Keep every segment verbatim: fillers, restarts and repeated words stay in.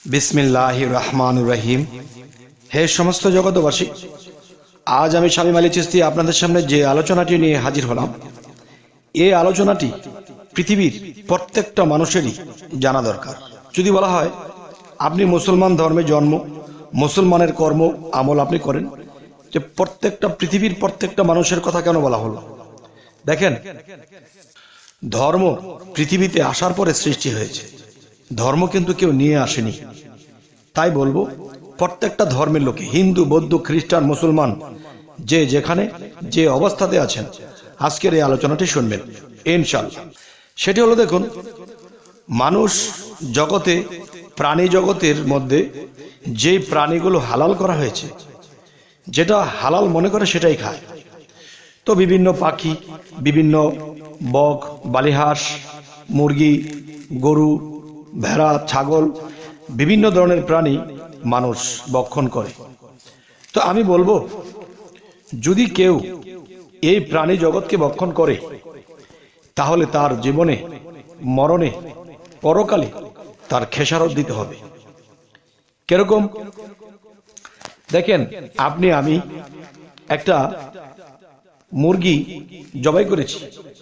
बिस्मिल्लाहिर रहमानिर रहीम। हे समस्त जगतबासी, आज आमी शामीम आली चिश्ती आपनादेर सामने जे आलोचनाटी निये हाजिर हलाम, ए आलोचनाटी पृथिवीर प्रत्येकटा मानुषेरই जाना दरकार। यदि बला हय आपनि मुसलमान धर्मे जन्म, मुसलमानेर कर्म आमल आपनि करेन, जे प्रत्येकटा पृथिवीर प्रत्येकटा मानुषेर कथा केन बला हलो? देखें, धर्म पृथिवीते आसार परे सृष्टि हयेछे, धर्म किन्तु केउ निये आसेनी। ताई बोलबो प्रत्येकटा धर्मेर लोके, हिंदू बौद्ध ख्रिस्टान मुसलमान, जे जेखाने जे अवस्थाते आछेन, आजकेर एई आलोचनाटी शुनबेन इनशाल्लाह। सेटी हलो, देखुन, मानुष जगते प्राणी जगतेर मध्य जे प्राणीगुलो हालाल करा हयेछे, जेटा हालाल मने करे सेटाई खाय। तो विभिन्न पाखी, विभिन्न बक, बालिहांस, मुरगी, गरु, भेड़ा, छागल, विभिन्न धरनेर प्राणी मानुष भक्षण करे। तो आमी बोलबो, यदि केउ एई प्राणी जगत के भक्षण करे, ताहले तार जीवने मरणे परकाले तार खेसारत दिते होबे। किरकम? देखें, आपनि आमी एकटा मुरगी जबाई करेছি।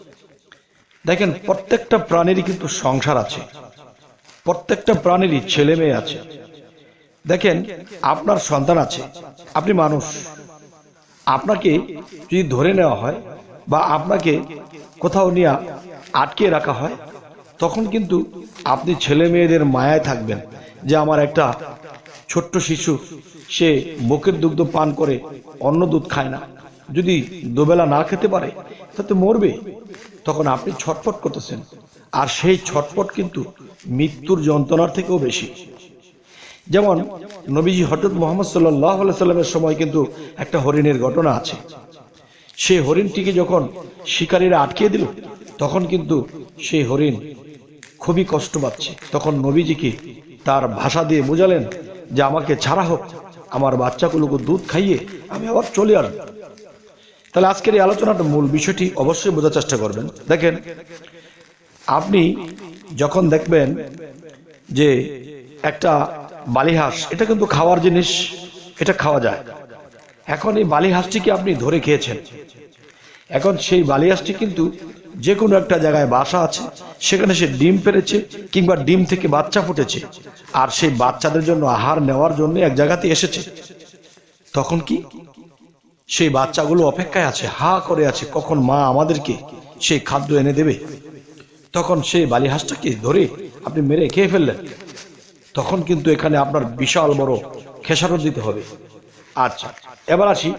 देखें, प्रत्येकटा प्राणीरই কিন্তু সংসার আছে, प्रत्येकटा प्राणीরই ছেলে মেয়ে আছে। देखें, আপনার সন্তান আছে, আপনি মানুষ, আপনাকে যদি ধরে নেওয়া হয় বা আপনাকে কোথাও নিয়ে আটকে রাখা হয়, তখন কিন্তু আপনি ছেলে মেয়েদের মায়ায় থাকবেন যে আমার একটা ছোট্ট শিশু, সে বুকের দুগ্ধ পান করে অন্য দুধ খায় না, যদি দুবেলা না খেতে পারে তাতে মরবে। তখন আপনি ছটফট করতেছেন, আর সেই ছটফট কিন্তু মৃত্যুর যন্ত্রণার থেকেও বেশি। যেমন নবীজি হযরত মুহাম্মদ সাল্লাল্লাহু আলাইহি সাল্লামের সময় কিন্তু একটা হরিণের ঘটনা আছে। সেই হরিণটিকে যখন শিকারীরা আটকে দিল, তখন কিন্তু সেই হরিণ খুবই কষ্ট পাচ্ছে। তখন নবীজিকে তার ভাষা দিয়ে বোঝালেন যে আমাকে ছাড়া হোক, আমার বাচ্চাগুলোকে দুধ খাইয়ে আমি আবার চলে আসব। তাহলে আজকের এই আলোচনাটা মূল বিষয়টি অবশ্যই বোঝার চেষ্টা করবেন। দেখেন, আপনি যখন দেখবেন যে একটা বালিহাঁস, এটা কিন্তু খাওয়ার জিনিস, এটা খাওয়া যায়। এখন এই বালিহাঁসটিকে আপনি ধরে খেয়েছেন, এখন সেই বালিহাঁসটি কিন্তু যে কোনো একটা জায়গায় বাসা আছে, সেখানে সে ডিম পেড়েছে কিংবা ডিম থেকে বাচ্চা ফুটেছে, আর সেই বাচ্চাদের জন্য আহার নেওয়ার জন্য এক জায়গাতে এসেছে। তখন কি সেই বাচ্চাগুলো অপেক্ষায় আছে, হা করে আছে, কখন মা আমাদেরকে সেই খাদ্য এনে দেবে। তখন সেই বালিহাঁসটাকে ধরে আপনি মেরে খেয়ে ফেললেন, তখন কিন্তু এখানে আপনার বিশাল বড় খেসারত দিতে হবে। আচ্ছা, এবার আসি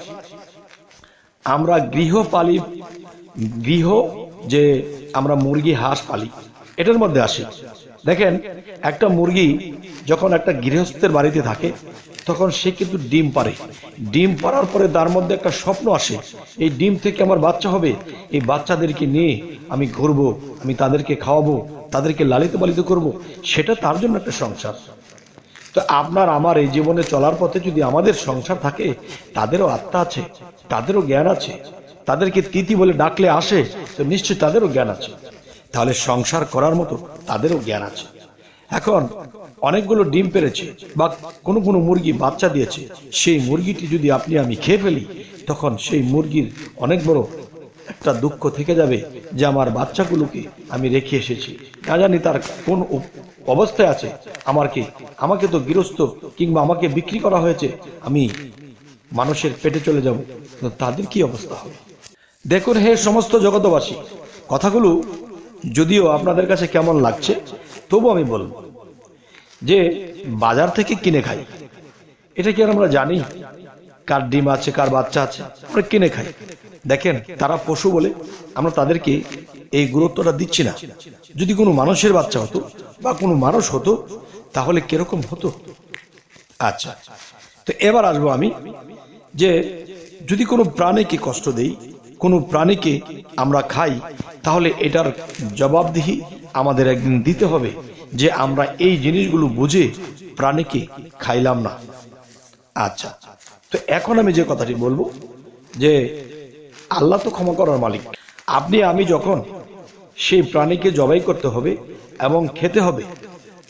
আমরা গৃহপালি, গৃহ যে আমরা মুরগি হাঁস পালি, এটার মধ্যে আসি। দেখেন, একটা মুরগি যখন একটা গৃহস্থের বাড়িতে থাকে, তখন সে কিন্তু ডিম পারে। ডিম পারার পরে তার মধ্যে একটা স্বপ্ন আসে, এই ডিম থেকে আমার বাচ্চা হবে, এই বাচ্চাদেরকে নিয়ে আমি ঘুরবো, আমি তাদেরকে খাওয়াবো, তাদেরকে লালিত পালিত করব, সেটা তার জন্য একটা সংসার। তো আপনার আমার এই জীবনে চলার পথে যদি আমাদের সংসার থাকে, তাদেরও আত্মা আছে, তাদেরও জ্ঞান আছে, তাদেরকে তিথি বলে ডাকলে আসে, তো নিশ্চয়ই তাদেরও জ্ঞান আছে। তাহলে সংসার করার মতো তাদেরও জ্ঞান আছে। এখন অনেকগুলো ডিম পেড়েছে বা কোনো কোনো মুরগি বাচ্চা দিয়েছে, সেই মুরগিটি যদি আপনি আমি খেয়ে ফেলি, তখন সেই মুরগির অনেক বড় একটা দুঃখ থেকে যাবে যে আমার বাচ্চাগুলোকে আমি রেখে এসেছি, না জানি তার কোন অবস্থায় আছে, আমার কি আমাকে তো গৃহস্থ কিংবা আমাকে বিক্রি করা হয়েছে, আমি মানুষের পেটে চলে যাব, তাদের কি অবস্থা হবে? দেখুন, হে সমস্ত জগতবাসী, কথাগুলো যদিও আপনাদের কাছে কেমন লাগছে, তবু আমি বলবো যে বাজার থেকে কিনে খাই, এটা কি আর আমরা জানি কার ডিম আছে, কার বাচ্চা আছে? আমরা কিনে খাই। দেখেন, তারা পশু বলে আমরা তাদেরকে এই গুরুত্বটা দিচ্ছি না। যদি কোনো মানুষের বাচ্চা হতো বা কোনো মানুষ হতো, তাহলে কিরকম হতো? আচ্ছা, তো এবার আসবো আমি যে যদি কোনো প্রাণীকে কষ্ট দেই, কোনো প্রাণীকে আমরা খাই, তাহলে এটার জবাবদিহি আমাদের একদিন দিতে হবে যে আমরা এই জিনিসগুলো বুঝে প্রাণীকে খাইলাম না। আচ্ছা, তো এখন আমি যে কথাটি বলবো যে আল্লাহ তো ক্ষমা করার মালিক। আপনি আমি যখন সেই প্রাণীকে জবাই করতে হবে এবং খেতে হবে,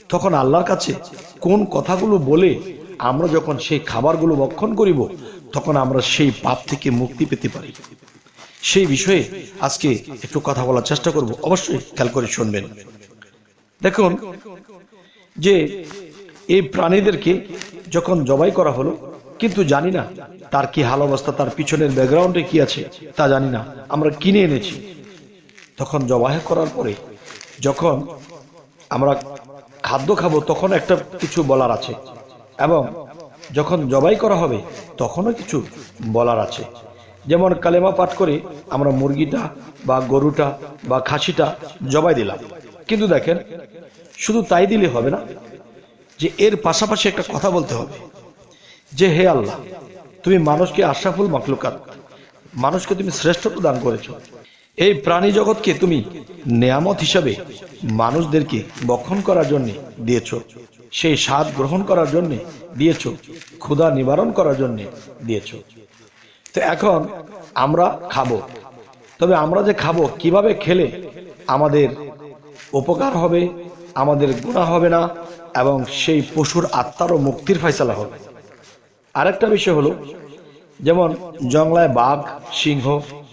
তখন আল্লাহর কাছে কোন কথাগুলো বলে আমরা যখন সেই খাবারগুলো ভক্ষণ করিব তখন আমরা সেই পাপ থেকে মুক্তি পেতে পারি, সেই বিষয়ে আজকে একটু কথা বলার চেষ্টা করব। অবশ্যই খেয়াল করে শুনবেন। দেখুন যে এই প্রাণীদেরকে যখন জবাই করা হলো, কিন্তু জানি না তার কি হাল অবস্থা, তার পিছনের ব্যাকগ্রাউন্ডে কি আছে তা জানি না, আমরা কিনে এনেছি। তখন জবাই করার পরে যখন আমরা খাদ্য খাবো তখন একটা কিছু বলার আছে, এবং যখন জবাই করা হবে তখনও কিছু বলার আছে। যেমন কালেমা পাঠ করে আমরা মুরগিটা বা গরুটা বা খাসিটা জবাই দিলাম, কিন্তু দেখেন শুধু তাই দিলে হবে না, যে এর পাশাপাশি একটা কথা বলতে হবে যে হে আল্লাহ, তুমি মানুষকে আশরাফুল মাখলুকাত, মানুষকে তুমি শ্রেষ্ঠত্ব দান করেছো, এই প্রাণী জগৎকে তুমি নেয়ামত হিসাবে মানুষদেরকে বক্ষণ করার জন্য দিয়েছো, সেই স্বাদ গ্রহণ করার জন্য দিয়েছো, ক্ষুধা নিবারণ করার জন্য দিয়েছো। তো এখন আমরা খাবো, তবে আমরা যে খাবো কিভাবে খেলে আমাদের উপকার হবে, আমাদের গুনাহ হবে না, এবং সেই পশুর আত্মারও মুক্তির ফয়সালা হবে। আরেকটা বিষয় হলো, যেমন জঙ্গলায় বাঘ, সিংহ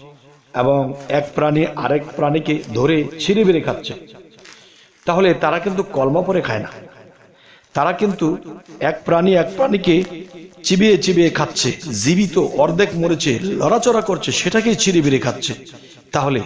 এবং এক প্রাণী আরেক প্রাণীকে ধরে ছিঁড়ে বেড়ে খাচ্ছে, তাহলে তারা কিন্তু কলমা পরে খায় না, তারা কিন্তু এক প্রাণী এক প্রাণীকে চিবিয়ে চিবিয়ে খাচ্ছে, জীবিত অর্ধেক মরেছে লড়াচড়া করছে সেটাকেই ছিঁড়ে বেড়ে খাচ্ছে। তাহলে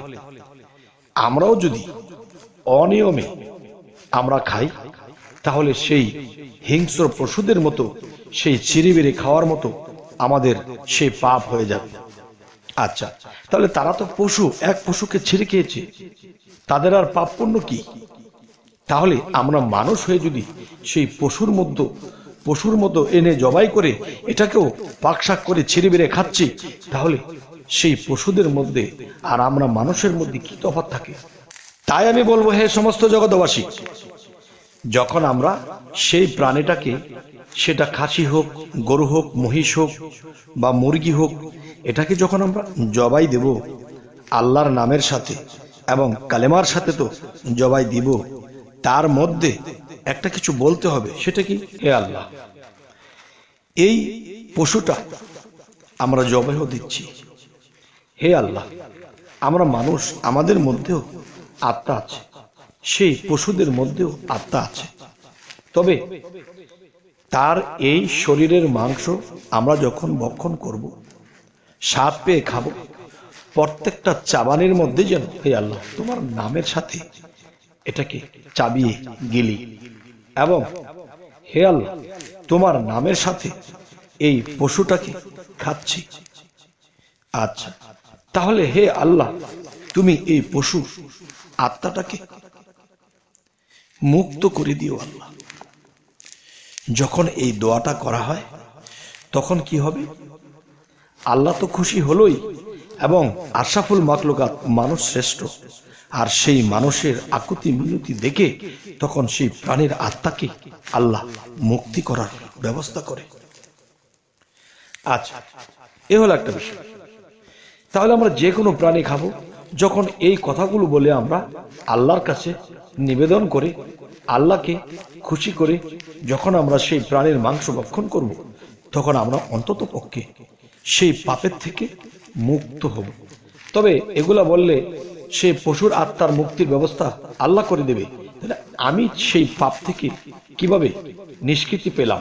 আমরাও যদি অনিয়মে আমরা খাই তাহলে সেই হিংস্র পশুদের মতো সেই ছিঁড়ে বেড়ে খাওয়ার মতো আমাদের সেই পাপ হয়ে যাবে। আচ্ছা, তাহলে তারা তো পশু, এক পশুকে ছিঁড়ে খেয়েছে, তাদের আর পাপ পুণ্য কি? তাহলে আমরা মানুষ হয়ে যদি সেই পশুর মধ্যে পশুর মতো এনে জবাই করে এটাকেও পাকশাক করে ছিঁড়ে বেড়ে খাচ্ছি, তাহলে সেই পশুদের মধ্যে আর আমরা মানুষের মধ্যে কি তফাৎ থাকে? তাই আমি বলবো, হে সমস্ত জগৎবাসী, যখন আমরা সেই প্রাণীটাকে, সেটা খাসি হোক, গরু হোক, মহিষ হোক বা মুরগি হোক, এটাকে যখন আমরা জবাই দেব আল্লাহর নামের সাথে এবং কালেমার সাথে তো জবাই দিব, তার মধ্যে একটা কিছু বলতে হবে। সেটা কি? হে আল্লাহ, এই পশুটা আমরা জবাই দিচ্ছি, হে আল্লাহ, আমরা মানুষ, আমাদের মধ্যেও আত্মা আছে, সেই পশুদের মধ্যেও আত্মা আছে, তবে তার এই শরীরের মাংস আমরা যখন ভক্ষণ করব, স্বাদ পেয়ে খাবো, প্রত্যেকটা চাবানের মধ্যে যেন হে আল্লাহ তোমার নামের সাথে এটাকে চাবিয়ে গেলি, এবং হে আল্লাহ তোমার নামের সাথে এই পশুটাকে খাচ্ছি। আচ্ছা, তাহলে হে আল্লাহ তুমি এই পশু আত্মাটাকে মুক্ত করে দিও আল্লাহ। যখন এই দোয়াটা করা হয় তখন কি হবে? আল্লাহ তো খুশি হলোই, এবং আশরাফুল মাখলুকাত মানুষ শ্রেষ্ঠ, আর সেই মানুষের আকুতি মিনতি দেখে তখন সেই প্রাণীর আত্মাকে আল্লাহ মুক্তি করার ব্যবস্থা করে। আচ্ছা, এ হলো একটা বিষয়। তাহলে আমরা যে কোনো প্রাণী খাবো, যখন এই কথাগুলো বলে আমরা আল্লাহর কাছে নিবেদন করে আল্লাহকে খুশি করে যখন আমরা সেই প্রাণীর মাংস ভক্ষণ করব, তখন আমরা অন্তত পক্ষে সেই পাপের থেকে মুক্ত হব। তবে এগুলা বললে সেই পশুর আত্মার মুক্তির ব্যবস্থা আল্লাহ করে দেবে, তাহলে আমি সেই পাপ থেকে কিভাবে নিষ্কৃতি পেলাম?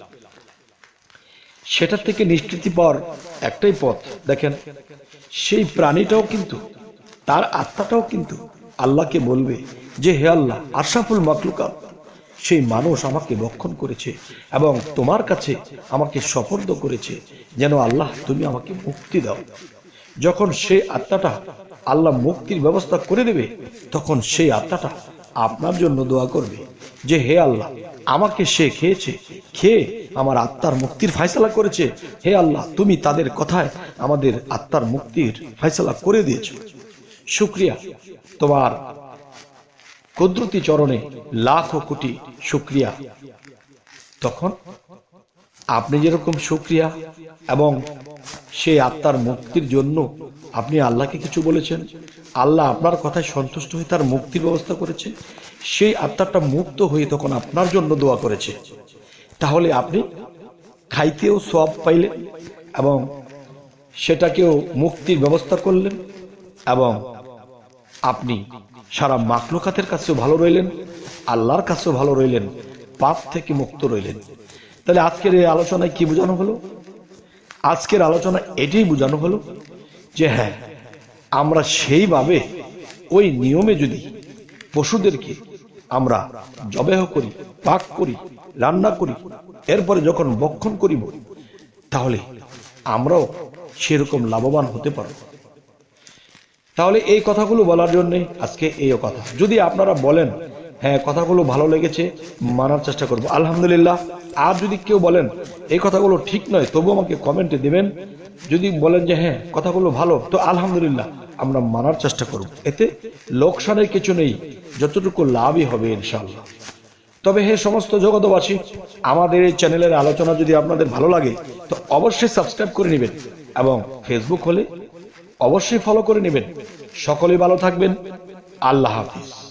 সেটার থেকে নিষ্কৃতি পাওয়ার একটাই পথ, দেখেন সেই প্রাণীটাও কিন্তু, তার আত্মাটাও কিন্তু আল্লাহকে বলবে যে হে আল্লাহ, আশরাফুল মাখলুকাত সেই মানুষ আমাকে ভক্ষণ করেছে এবং তোমার কাছে আমাকে সুপর্দ করেছে, যেন আল্লাহ তুমি আমাকে মুক্তি দাও। যখন সেই আত্মাটা আল্লাহ মুক্তির ব্যবস্থা করে দেবে, তখন সেই আত্মাটা আপনার জন্য দোয়া করবে যে হে আল্লাহ, আমাকে সে খেয়েছে, খেয়ে আমার আত্মার মুক্তির ফয়সালা করেছে, হে আল্লাহ তুমি তাদের কথায় আমাদের আত্মার মুক্তির ফয়সালা করে দিয়েছো, শুকরিয়া, তোমার কুদরতি চরণে লাখো কোটি শুকরিয়া। তখন আপনি যেরকম শুকরিয়া এবং সেই আত্মার মুক্তির জন্য আপনি আল্লাহকে কিছু বলেছেন, আল্লাহ আপনার কথায় সন্তুষ্ট হয়ে তার মুক্তির ব্যবস্থা করেছে, সেই আত্মাটা মুক্ত হয়ে তখন আপনার জন্য দোয়া করেছে, তাহলে আপনি খাইতেও সওয়াব পাইলেন এবং সেটাকেও মুক্তির ব্যবস্থা করলেন এবং আপনি সারা মাখলুকাতের কাছেও ভালো রইলেন, আল্লাহর কাছেও ভালো রইলেন, পাপ থেকে মুক্ত রইলেন। তাহলে আজকের এই আলোচনায় কি বোঝানো হলো? আজকের আলোচনা এটাই বোঝানো হলো যে হ্যাঁ, আমরা সেইভাবে ওই নিয়মে যদি পশুদেরকে আমরা জবেহ করি, পাক করি, রান্না করি, এরপরে যখন ভক্ষণ করিব, তাহলে আমরাও সেরকম লাভবান হতে পারব। তাহলে এই কথাগুলো বলার জন্য আজকে এই কথা। যদি আপনারা বলেন হ্যাঁ কথাগুলো ভালো লেগেছে, মানার চেষ্টা করব, আলহামদুলিল্লাহ। আর যদি কেউ বলেন এই কথাগুলো ঠিক নয়, তবু আমাকে কমেন্টে দেবেন। যদি বলেন যে হ্যাঁ কথাগুলো ভালো, তো আলহামদুলিল্লাহ, আমরা মানার চেষ্টা করব। এতে লোকসানের কিছু নেই, যতটুকু লাভই হবে ইনশাআল্লাহ। তবে হে সমস্ত জগতবাসী, আমাদের এই চ্যানেলের আলোচনা যদি আপনাদের ভালো লাগে তো অবশ্যই সাবস্ক্রাইব করে নেবেন এবং ফেসবুক হলে অবশ্যই ফলো করে নেবেন। সকলে ভালো থাকবেন। আল্লাহ হাফিজ।